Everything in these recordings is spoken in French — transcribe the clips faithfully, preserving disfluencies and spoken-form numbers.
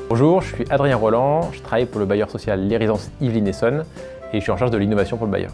Bonjour, je suis Adrien Roland, je travaille pour le bailleur social Les Résidences Yvelines Essonnes et je suis en charge de l'innovation pour le bailleur.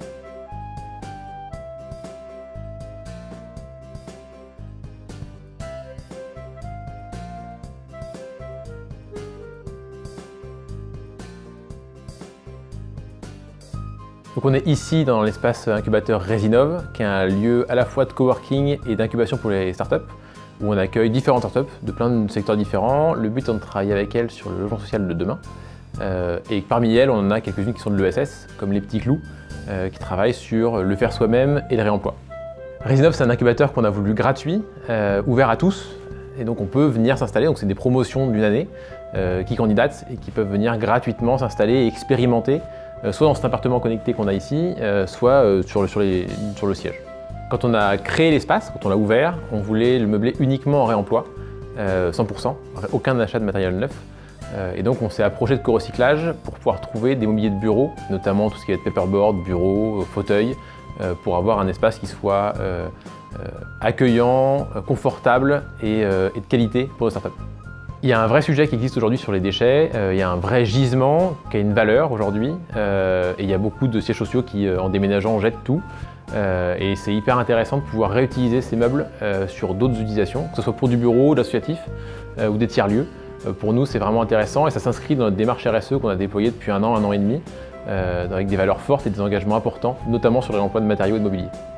Donc on est ici dans l'espace incubateur Résinov, qui est un lieu à la fois de coworking et d'incubation pour les startups, où on accueille différentes startups de plein de secteurs différents. Le but est de travailler avec elles sur le logement social de demain. Euh, et parmi elles, on en a quelques-unes qui sont de l'E S S, comme les Petits Clous, euh, qui travaillent sur le faire soi-même et le réemploi. Résinov, c'est un incubateur qu'on a voulu gratuit, euh, ouvert à tous, et donc on peut venir s'installer. Donc c'est des promotions d'une année euh, qui candidatent et qui peuvent venir gratuitement s'installer et expérimenter, euh, soit dans cet appartement connecté qu'on a ici, euh, soit euh, sur, le, sur, les, sur le siège. Quand on a créé l'espace, quand on l'a ouvert, on voulait le meubler uniquement en réemploi, euh, cent pour cent, aucun achat de matériel neuf. Euh, et donc on s'est approché de co-recyclage pour pouvoir trouver des mobiliers de bureau, notamment tout ce qui va être paperboard, bureau, fauteuil, euh, pour avoir un espace qui soit euh, euh, accueillant, confortable et, euh, et de qualité pour nos startups. Il y a un vrai sujet qui existe aujourd'hui sur les déchets, euh, il y a un vrai gisement qui a une valeur aujourd'hui, euh, et il y a beaucoup de sièges sociaux qui, euh, en déménageant, jettent tout. Euh, et c'est hyper intéressant de pouvoir réutiliser ces meubles euh, sur d'autres utilisations, que ce soit pour du bureau, de l'associatif euh, ou des tiers-lieux. Euh, pour nous, c'est vraiment intéressant et ça s'inscrit dans notre démarche R S E qu'on a déployée depuis un an, un an et demi, euh, avec des valeurs fortes et des engagements importants, notamment sur les emplois de matériaux et de mobilier.